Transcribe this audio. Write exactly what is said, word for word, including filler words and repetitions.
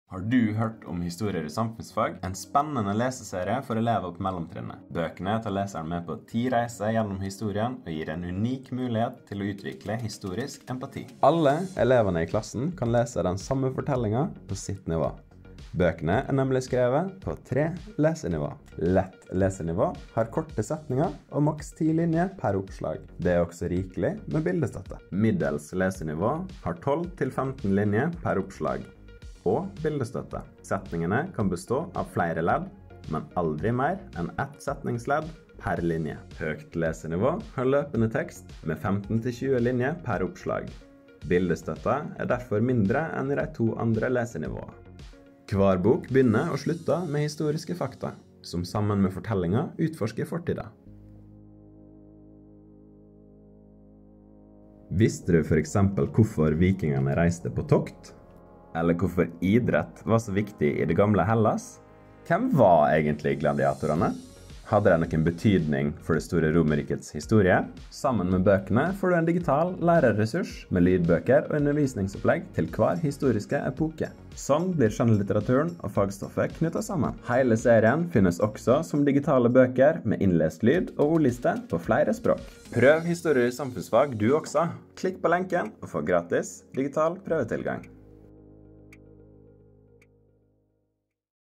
Har du hørt om Historier i samfunnsfag? En spennende leseserie for elever på mellomtrinnet. Bøkene tar leseren med på ti reiser gjennom historien og gir en unik mulighet til å utvikle historisk empati. Alle elevene i klassen kan lese den samme fortellingen på sitt nivå. Bøkene er nemlig skrevet på tre lesenivå. Lett lesenivå har korte setninger og maks ti linjer per oppslag. Det er også rikelig med bildestøtte. Middels lesenivå har tolv til femten linjer per oppslag og bildestøtte. Setningene kan bestå av flere ledd, men aldri mer enn ett setningsledd per linje. Høyt lesenivå har løpende tekst med femten til tjue linjer per oppslag. Bildestøtte er derfor mindre enn i de to andre lesenivåene. Hver bok begynner og slutter med historiske fakta, som sammen med fortellinger utforsker fortida. Visste du for eksempel hvorfor vikingene reiste på tokt? Eller hvorfor idrett var så viktig i det gamle Hellas? Hvem var egentlig gladiatorene? Hadde det noen betydning for det store Romerrikets historie? Sammen med bøkene får du en digital lærerressurs med lydbøker og undervisningsopplegg til hver historiske epoke. Sånn blir skjønnlitteraturen og fagstoffet knyttet sammen. Hele serien finnes også som digitale bøker med innlest lyd og ordliste på flere språk. Prøv Historier i samfunnsfag du også. Klikk på lenken og få gratis digital prøvetilgang.